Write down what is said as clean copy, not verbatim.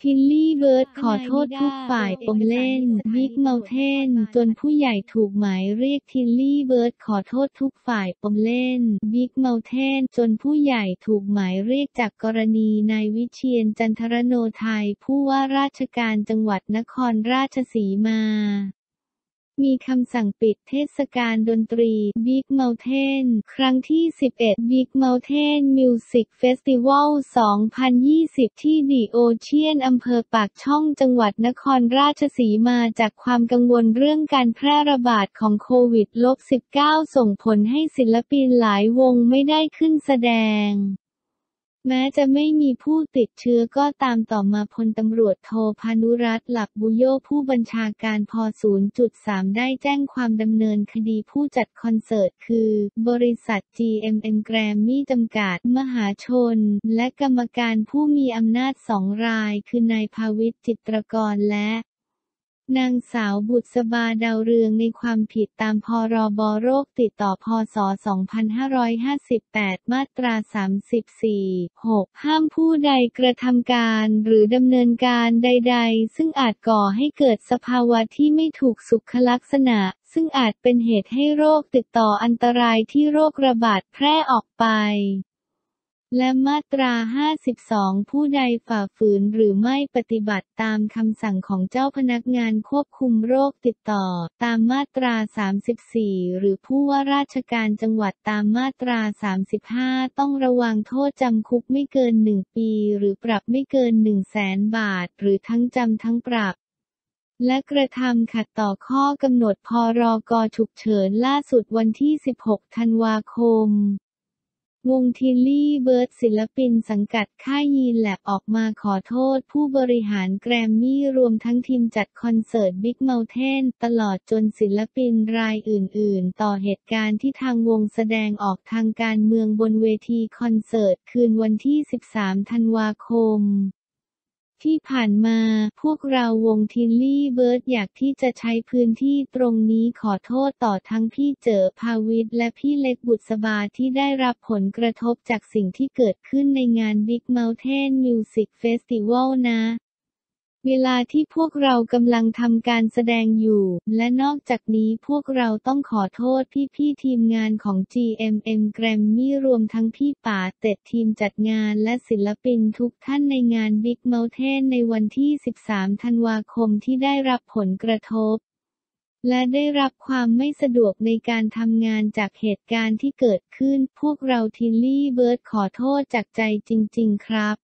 ทิลลี่เบิร์ดขอโทษทุกฝ่ายปมเล่นบิ๊กเมาน์เทนจนผู้ใหญ่ถูกหมายเรียกทิลลี่เบิร์ดขอโทษทุกฝ่ายปมเล่นบิ๊กเมาน์เทนจนผู้ใหญ่ถูกหมายเรียกจากกรณีนายวิเชียรจันทรโนไทยผู้ว่าราชการจังหวัดนครราชสีมามีคำสั่งปิดเทศกาลดนตรี Big Mountain ครั้งที่ 11 Big Mountain Music Festival 2020 ที่ The Ocean อำเภอปากช่องจังหวัดนครราชสีมาจากความกังวลเรื่องการแพร่ระบาดของโควิด -19 ส่งผลให้ศิลปินหลายวงไม่ได้ขึ้นแสดงแม้จะไม่มีผู้ติดเชื้อก็ตามต่อมาพลตำรวจโทพานุรัตน์ หลักบุโยผู้บัญชาการพ.0.3 ได้แจ้งความดำเนินคดีผู้จัดคอนเสิร์ตคือบริษัท GMM Grammy จำกัดมหาชนและกรรมการผู้มีอำนาจ2 รายคือนายภาวิตร จิตรกรและนางสาวบุษบาดาวเรืองในความผิดตามพรบโรคติดต่อพ.ศ. 2558 มาตรา 34 6 ห้ามผู้ใดกระทำการหรือดำเนินการใดๆซึ่งอาจก่อให้เกิดสภาวะที่ไม่ถูกสุขลักษณะซึ่งอาจเป็นเหตุให้โรคติดต่ออันตรายที่โรคระบาดแพร่ออกไปและมาตรา 52 ผู้ใดฝ่าฝืนหรือไม่ปฏิบัติตามคำสั่งของเจ้าพนักงานควบคุมโรคติดต่อตามมาตรา 34 หรือผู้ว่าราชการจังหวัดตามมาตรา 35 ต้องระวังโทษจำคุกไม่เกิน 1 ปีหรือปรับไม่เกิน 100,000 บาทหรือทั้งจำทั้งปรับและกระทำขัดต่อข้อกำหนดพรก.ฉุกเฉินล่าสุดวันที่ 16 ธันวาคมวงทิลลี่เบิร์ดศิลปินสังกัดค่ายยีนแลบออกมาขอโทษผู้บริหารแกรมมี่รวมทั้งทีมจัดคอนเสิร์ต Big Mountain ตลอดจนศิลปินรายอื่นๆต่อเหตุการณ์ที่ทางวงแสดงออกทางการเมืองบนเวทีคอนเสิร์ตคืนวันที่ 13 ธันวาคมที่ผ่านมาพวกเราวงทิลลี่เบิร์ดอยากที่จะใช้พื้นที่ตรงนี้ขอโทษต่อทั้งพี่เจอภาวิตรและพี่เล็กบุษบาที่ได้รับผลกระทบจากสิ่งที่เกิดขึ้นในงาน Big Mountain Music Festival นะเวลาที่พวกเรากำลังทำการแสดงอยู่และนอกจากนี้พวกเราต้องขอโทษพี่ๆทีมงานของ GMM Grammy รวมทั้งพี่ป๋าเต็ดทีมจัดงานและศิลปินทุกท่านในงาน Big Mountain ในวันที่ 13 ธันวาคมที่ได้รับผลกระทบและได้รับความไม่สะดวกในการทำงานจากเหตุการณ์ที่เกิดขึ้นพวกเราทิลลี่เบิร์ดขอโทษจากใจจริงๆครับ